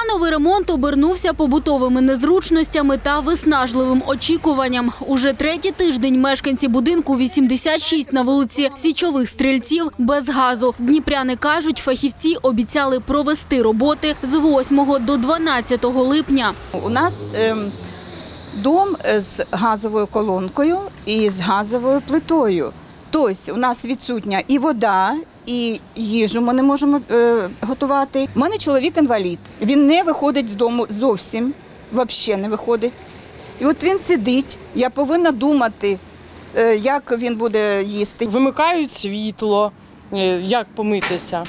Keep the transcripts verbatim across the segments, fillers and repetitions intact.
Плановий ремонт обернувся побутовими незручностями та виснажливим очікуванням. Уже третій тиждень мешканці будинку вісімдесят шість на вулиці Січових Стрільців без газу. Дніпряни кажуть, фахівці обіцяли провести роботи з восьмого до дванадцятого липня. У нас е, дом з газовою колонкою і з газовою плитою. Тобто у нас відсутня і вода, і їжу ми не можемо е, готувати. У мене чоловік інвалід. Він не виходить з дому зовсім, взагалі не виходить. І от він сидить, я повинна думати, е, як він буде їсти. Вимикають світло, е, як помитися.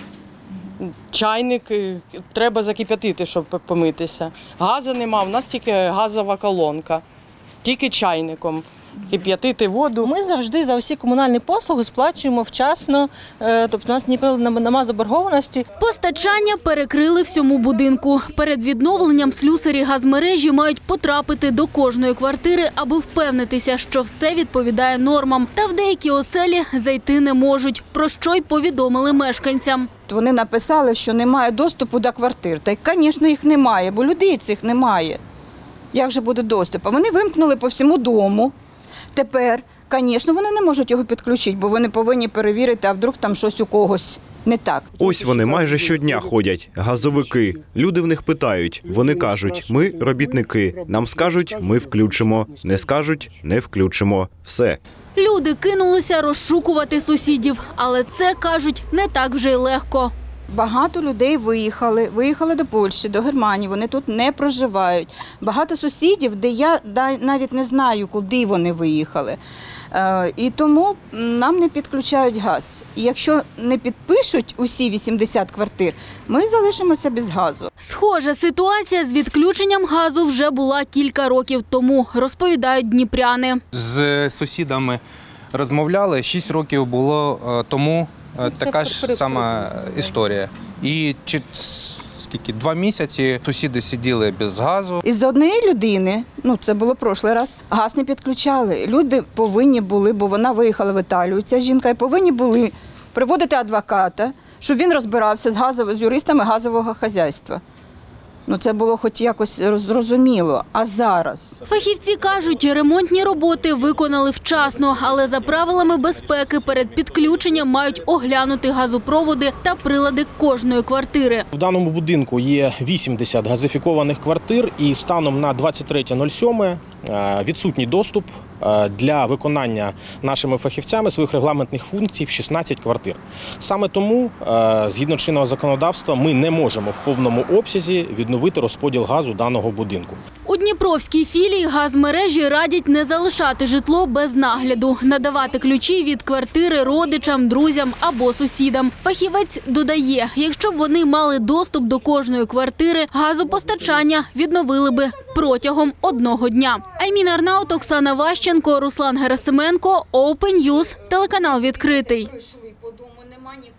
Чайник треба закип'ятити, щоб помитися. Газу нема, у нас тільки газова колонка, тільки чайником. Кип'ятити воду. Ми завжди за усі комунальні послуги сплачуємо вчасно, тобто у нас ніколи немає заборгованості. Постачання перекрили всьому будинку. Перед відновленням слюсарі газмережі мають потрапити до кожної квартири, аби впевнитися, що все відповідає нормам. Та в деякі оселі зайти не можуть, про що й повідомили мешканцям. Вони написали, що немає доступу до квартир. Та й, звісно, їх немає, бо людей цих немає. Як же буде доступ? А вони вимкнули по всьому дому. Тепер, звісно, вони не можуть його підключити, бо вони повинні перевірити, а вдруг там щось у когось не так. Ось вони майже щодня ходять, газовики. Люди в них питають, вони кажуть, ми робітники. Нам скажуть, ми включимо. Не скажуть, не включимо. Все. Люди кинулися розшукувати сусідів, але це, кажуть, не так вже й легко. Багато людей виїхали, виїхали до Польщі, до Германії, вони тут не проживають. Багато сусідів, де я навіть не знаю, куди вони виїхали. І тому нам не підключають газ. І якщо не підпишуть усі вісімдесят квартир, ми залишимося без газу. Схожа ситуація з відключенням газу вже була кілька років тому, розповідають дніпряни. З сусідами розмовляли, шість років було тому. Така ж сама історія. І чи, скільки, два місяці сусіди сиділи без газу. Із-за однієї людини, ну це було прошлий раз, газ не підключали. Люди повинні були, бо вона виїхала в Італію, ця жінка, і повинні були приводити адвоката, щоб він розбирався з, газовими, з юристами газового хазяйства. Ну, це було хоч якось зрозуміло. А зараз? Фахівці кажуть, ремонтні роботи виконали вчасно, але за правилами безпеки перед підключенням мають оглянути газопроводи та прилади кожної квартири. В даному будинку є вісімдесят газифікованих квартир і станом на двадцять третє сьоме відсутній доступ для виконання нашими фахівцями своїх регламентних функцій в шістнадцять квартир. Саме тому, згідно чинного законодавства, ми не можемо в повному обсязі відновити розподіл газу даного будинку. У Дніпровській філії газмережі радять не залишати житло без нагляду, надавати ключі від квартири родичам, друзям або сусідам. Фахівець додає, якщо б вони мали доступ до кожної квартири, газопостачання відновили би протягом одного дня. Аймін Арнаут, Оксана Ващенко, Руслан Герасименко, Open News, телеканал «Відкритий».